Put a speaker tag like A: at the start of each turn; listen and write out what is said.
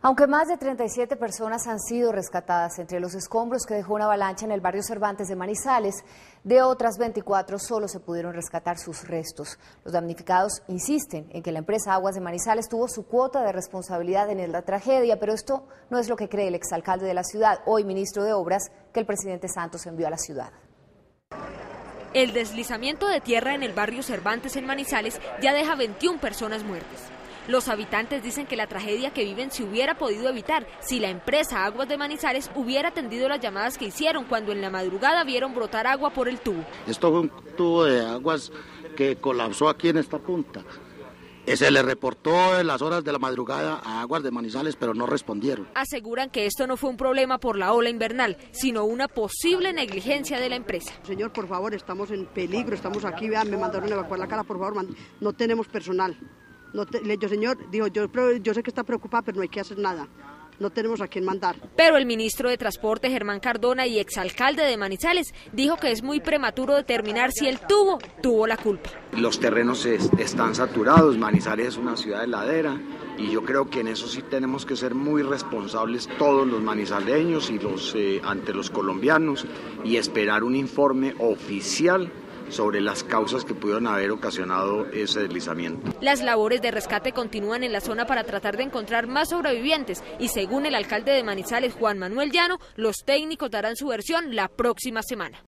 A: Aunque más de 37 personas han sido rescatadas entre los escombros que dejó una avalancha en el barrio Cervantes de Manizales, de otras 24 solo se pudieron rescatar sus restos. Los damnificados insisten en que la empresa Aguas de Manizales tuvo su cuota de responsabilidad en la tragedia, pero esto no es lo que cree el exalcalde de la ciudad, hoy ministro de Obras, que el presidente Santos envió a la ciudad.
B: El deslizamiento de tierra en el barrio Cervantes en Manizales ya deja 21 personas muertas. Los habitantes dicen que la tragedia que viven se hubiera podido evitar si la empresa Aguas de Manizales hubiera atendido las llamadas que hicieron cuando en la madrugada vieron brotar agua por el tubo.
C: Esto fue un tubo de aguas que colapsó aquí en esta punta. Se le reportó en las horas de la madrugada a Aguas de Manizales, pero no respondieron.
B: Aseguran que esto no fue un problema por la ola invernal, sino una posible negligencia de la empresa.
D: Señor, por favor, estamos en peligro, estamos aquí, vean, me mandaron a evacuar la cara, por favor, no tenemos personal. Señor, dijo, yo sé que está preocupada, pero no hay que hacer nada. No tenemos a quién mandar.
B: Pero el ministro de Transporte, Germán Cardona, y exalcalde de Manizales, dijo que es muy prematuro determinar si el tubo tuvo la culpa.
E: Los terrenos están saturados, Manizales es una ciudad heladera y yo creo que en eso sí tenemos que ser muy responsables todos los manizaleños y ante los colombianos y esperar un informe oficial sobre las causas que pudieron haber ocasionado ese deslizamiento.
B: Las labores de rescate continúan en la zona para tratar de encontrar más sobrevivientes y según el alcalde de Manizales, Juan Manuel Llano, los técnicos darán su versión la próxima semana.